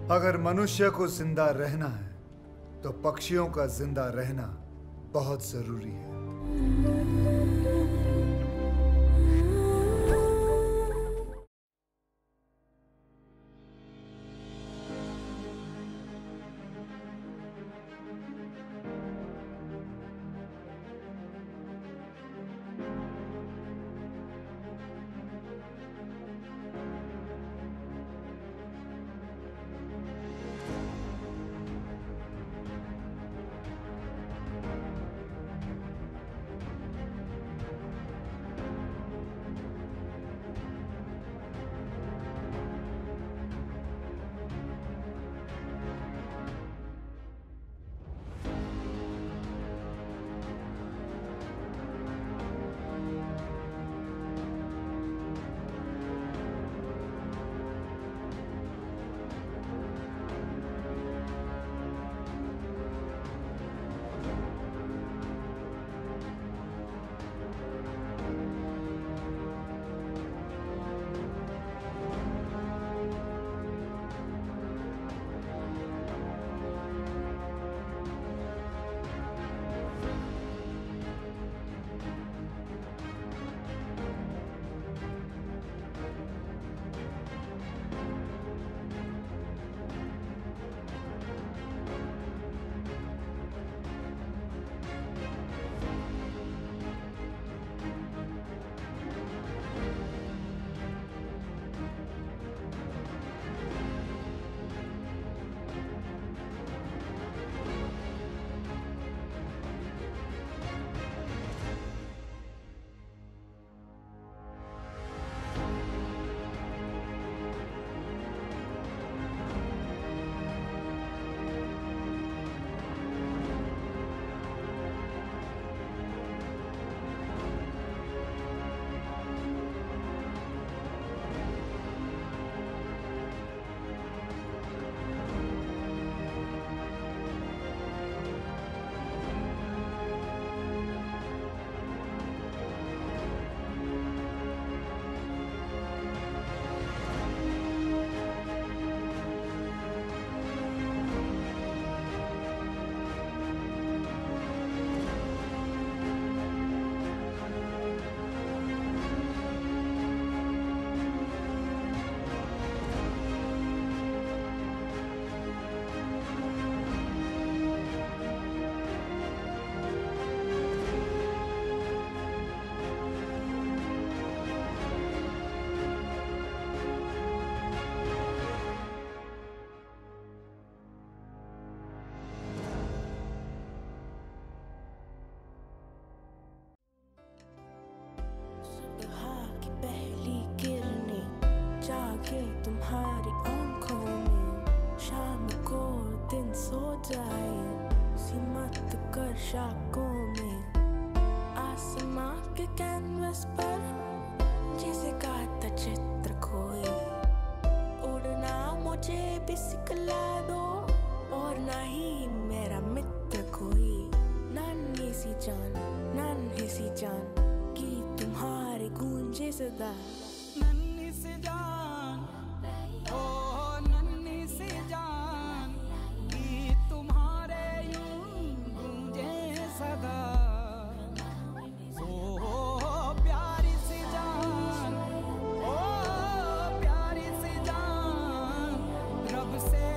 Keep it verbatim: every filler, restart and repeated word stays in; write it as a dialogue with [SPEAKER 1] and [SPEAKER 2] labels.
[SPEAKER 1] अगर मनुष्य को जिंदा रहना है तो पक्षियों का जिंदा रहना बहुत जरूरी है।
[SPEAKER 2] तुम्हारी आंखों में शाम को दिन सो जाए, सीमत कर शाकों में आसमां के कैनवस पर जैसे गाता चित्र कोई। उड़ना मुझे भी सिखला दो और नहीं मेरा मित्र कोई। नन्ही सी जान नन्ही सी जान की तुम्हारी गूंजे सदा।
[SPEAKER 3] नन्ही सी जान ओ नन्ही सी जान की तुम्हारे यूं गूंजे सदा। ओ प्यारी सी जान ओ प्यारी सी जान रब से